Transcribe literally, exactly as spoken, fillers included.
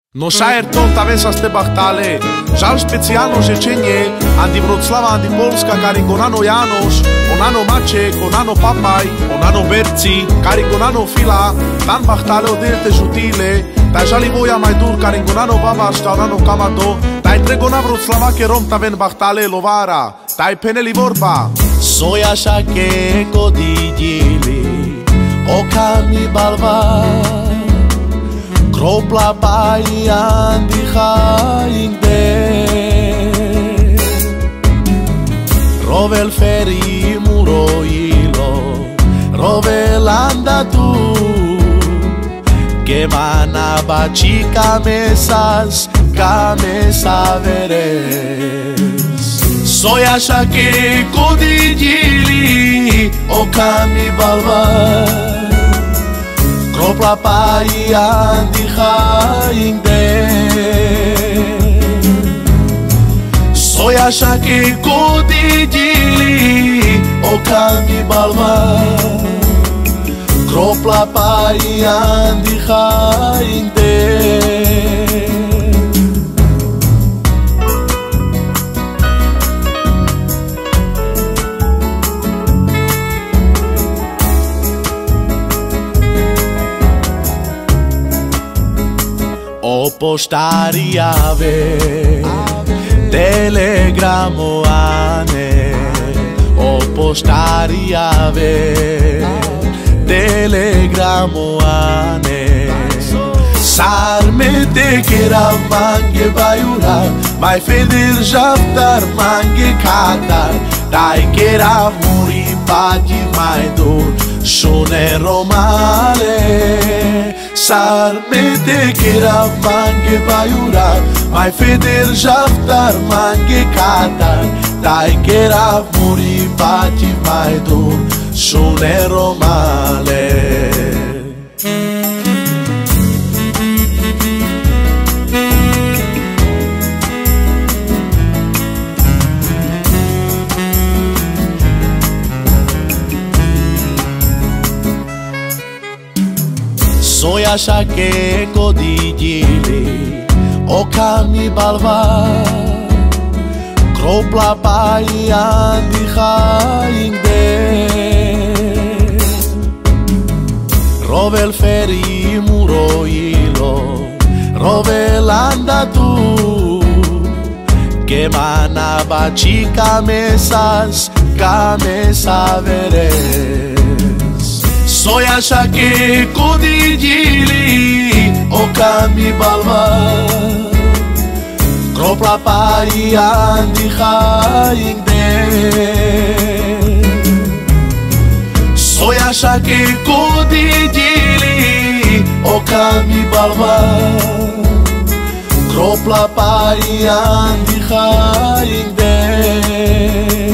No Szajerton ta vesa ste bachtale, žal specijalno žečenje, andi Vroclava, andi Polska, kari gonano Janoš, onano Maček, onano Papaj, onano Berci, kari gonano Fila, tan bachtale odelte žutile, taj žali voja majdur, kari gonano Babašta, onano Kamato, taj tregona Vroclava, ke rom ta ven bachtale lovara, taj peneli vorba. Soja šake kodidili, okami balva, Kropla payan di hainde Rovel feri muro ilo Rovel anda tu Que mana bachi camesas Camesa veres Soy așa que codijili O cami balva Kropla payan di hainde Soy așa que codijili O cami balva Kropla payan di hainde O poštari ave, telegramo ane O poštari ave, telegramo ane Sarme te kera mange baiura Mai feder jaftar mange katar Dai kera muri pagi mai dur Shone romale Sarme te kera mange baiura Mai feder jaftar mange katar Dai kera muri pagi mai dur Shone romale Soy așa que codijili O cami balva Kropla payan di hainde Rovel feri muro ilo Rovel anda tu Que mana bachi camesas Camesa veres Soy așa que codijili O cami balva Kropla payan di hainde Soy așa que codijili O cami balva Kropla payan di hainde